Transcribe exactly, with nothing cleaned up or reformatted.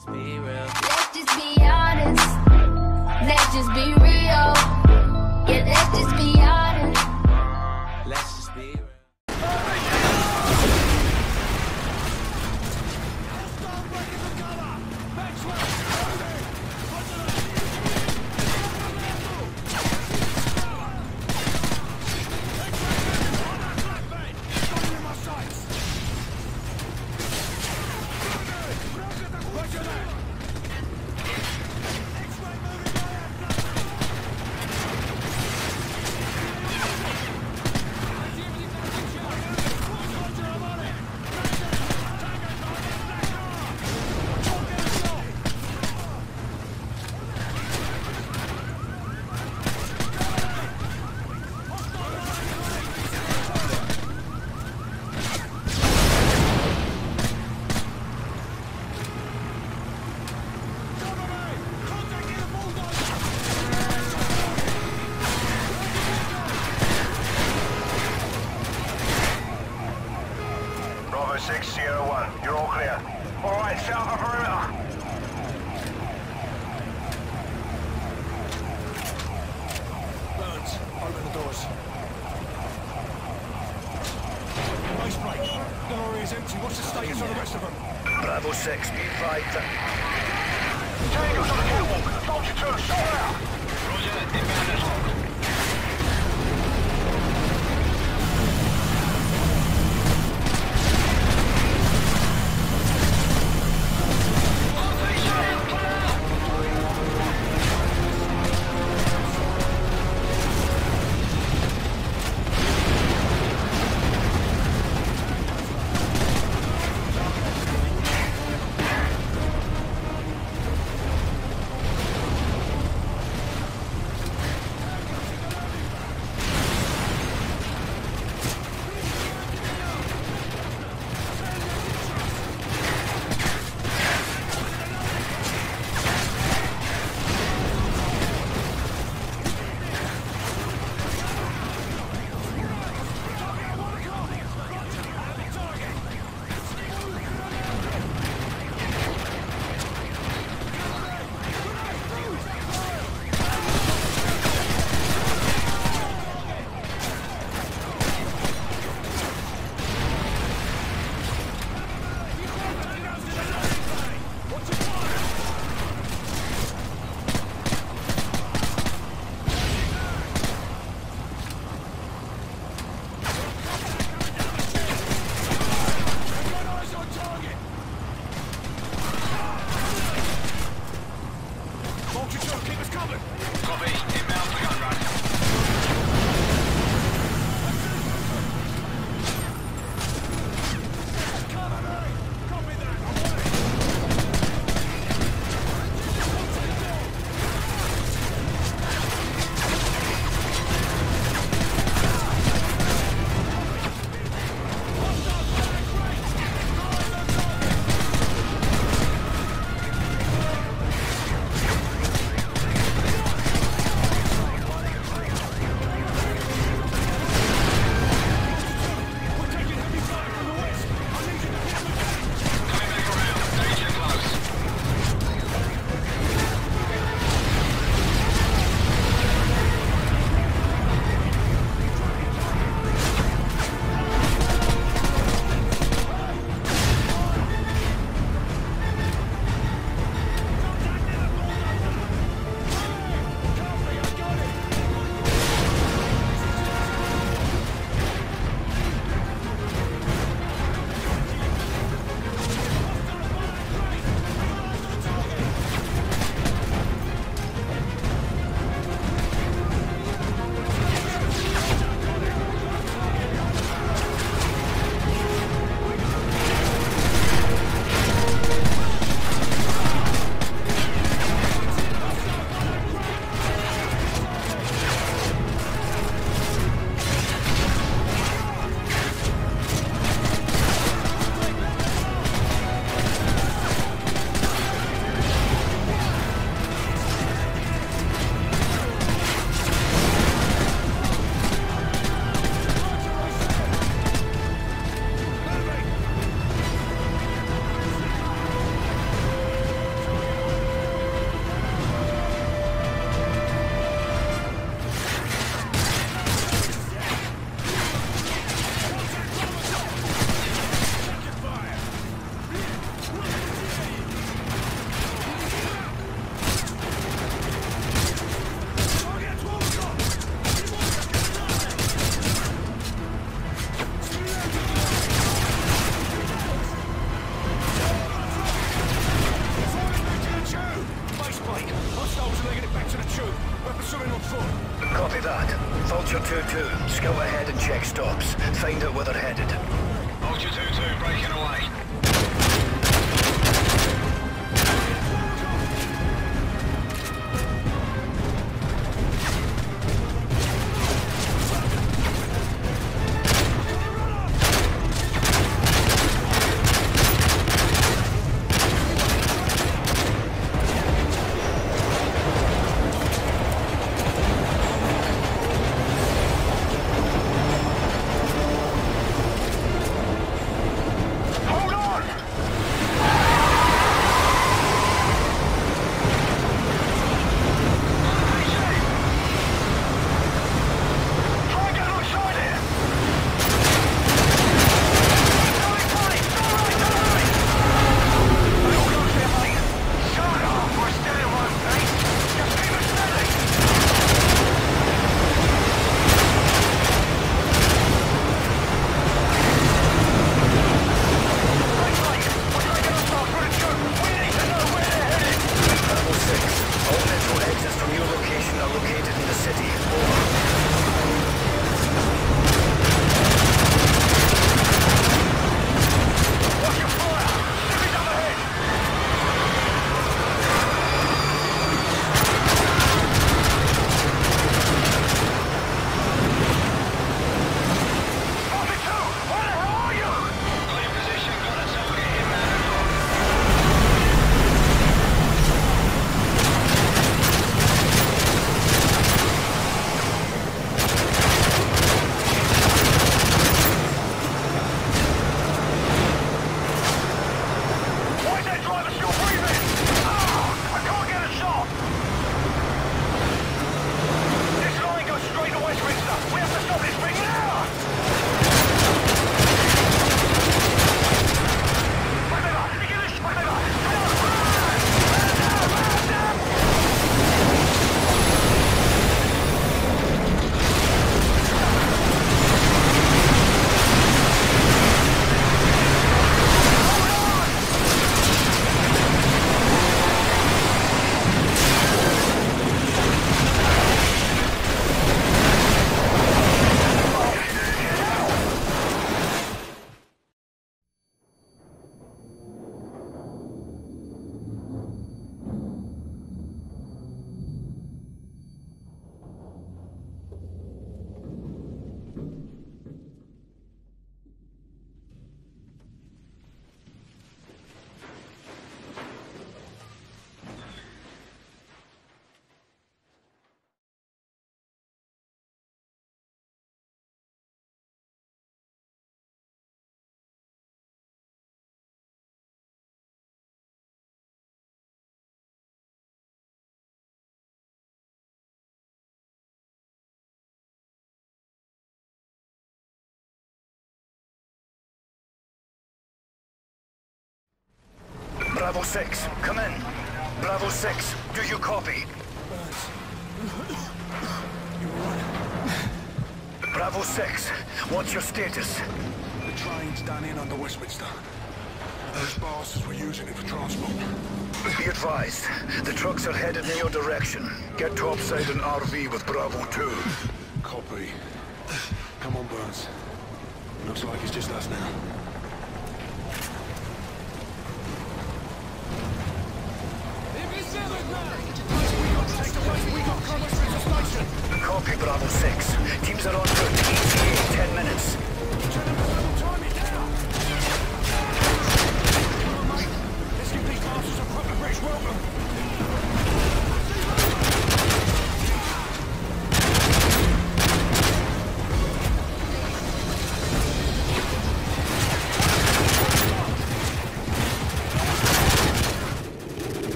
Be real. Let's just be honest. Let's just be real. Yeah, let's just be honest. Let's just be real. six Sierra one, you're all clear. All right, set up a perimeter. Burns, open the doors. Base break. The lorry is empty. What's the status on the rest of them? Bravo six, be advised. Tango's on the catwalk. Vulture two, shot out. Roger, inbound is hot. two two, scout ahead and check stops. Find out where they're headed. Vulture two two breaking away. Bravo six, come in. Bravo six, do you copy? Bravo six, what's your status? The train's done in under Westminster. Those bastards were using it for transport. Be advised, the trucks are headed in your direction. Get topside an R V with Bravo two. Copy. Come on, Burns. Looks like it's just us now. Copy, Bravo six. Teams are on route to E T A, ten minutes. Let's give these bastards a proper British welcome.